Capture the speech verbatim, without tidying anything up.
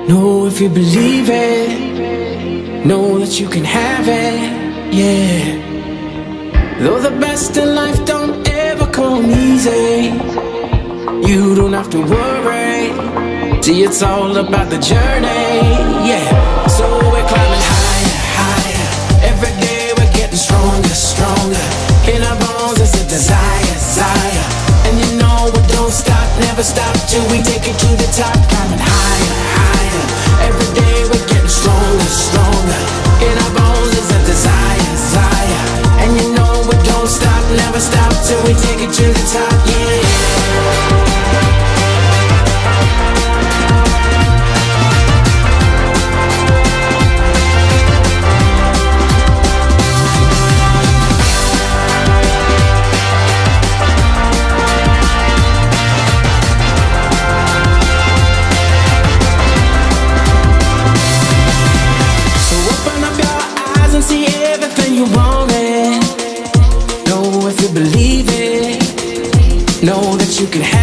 Know if you believe it, know that you can have it, yeah. Though the best in life don't ever come easy, you don't have to worry. See, it's all about the journey, yeah. So we're climbing higher, higher. Every day we're getting stronger, stronger. In our bones is a desire, desire. And you know we don't stop, never stop till we take it to the top. Climbing higher, higher. Every day we're getting stronger, stronger. In our bones is a desire, desire. And you know we don't stop, never stop till we take it to the top, yeah. See everything you wanted. Know if you believe it, know that you can have